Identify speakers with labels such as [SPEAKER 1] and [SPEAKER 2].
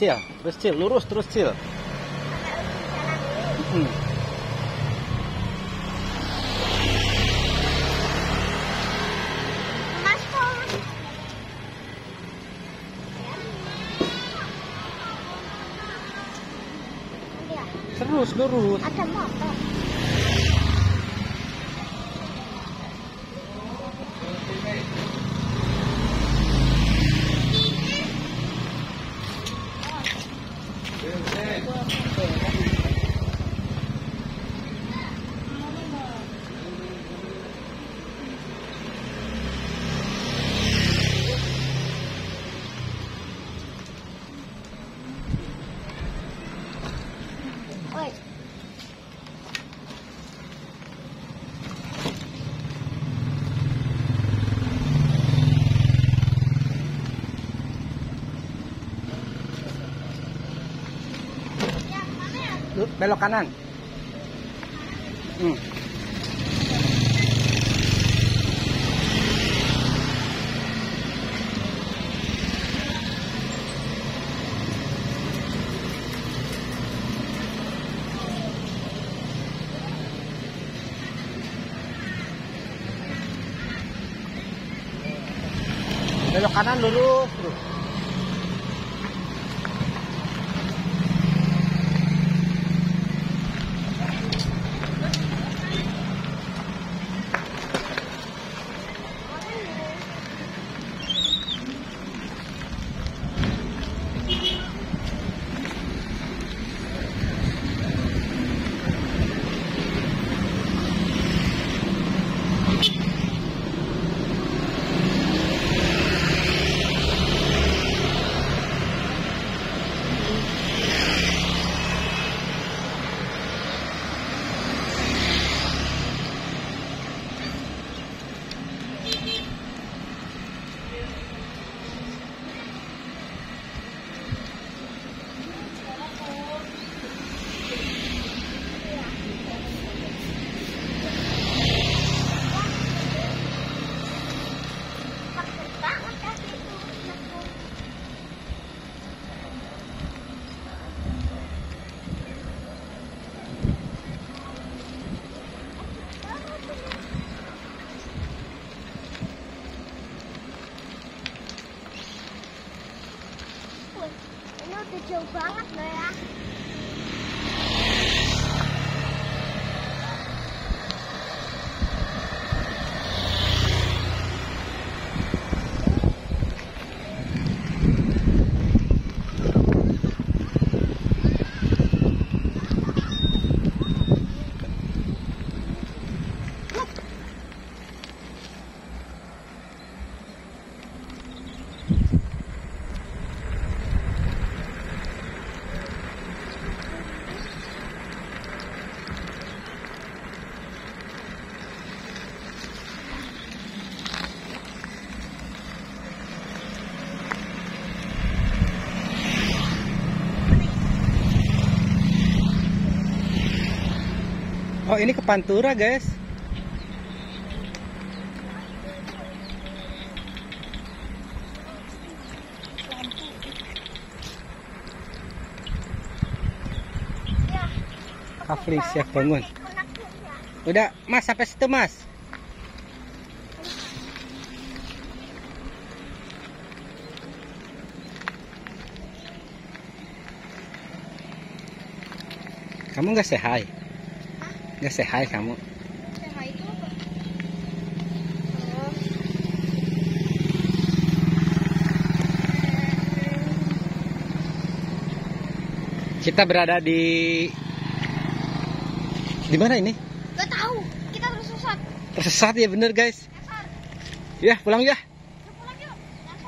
[SPEAKER 1] Cil, lurus terus Cil.
[SPEAKER 2] Mas kok
[SPEAKER 1] Terus lurus.
[SPEAKER 2] ada motor. Oi.
[SPEAKER 1] Belok kanan. Belok kanan lurus terus. Ini udah jauh banget loh ya. Oh, ini ke Pantura, guys. Kafli siap bangun. Udah, Mas, sampai situ, Mas. Kamu nggak say hi? Nggak say hi kamu?
[SPEAKER 2] Sehat itu apa?
[SPEAKER 1] Kita berada di mana ini?
[SPEAKER 2] Gak tahu. Kita tersesat.
[SPEAKER 1] Tersesat ya, bener guys. Ya, pulang ya.